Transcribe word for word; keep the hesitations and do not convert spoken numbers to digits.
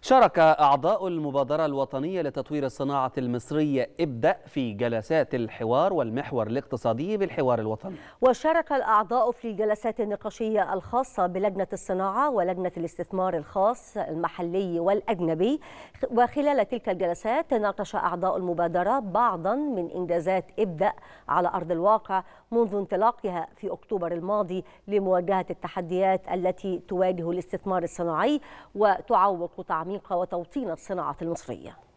شارك أعضاء المبادرة الوطنية لتطوير الصناعة المصرية ابدأ في جلسات الحوار والمحور الاقتصادي بالحوار الوطني. وشارك الأعضاء في الجلسات النقاشية الخاصة بلجنة الصناعة ولجنة الاستثمار الخاص المحلي والأجنبي، وخلال تلك الجلسات ناقش أعضاء المبادرة بعضا من إنجازات ابدأ على أرض الواقع منذ انطلاقها في أكتوبر الماضي لمواجهة التحديات التي تواجه الاستثمار الصناعي وتعوق تعميق وتوطين الصناعة المصرية.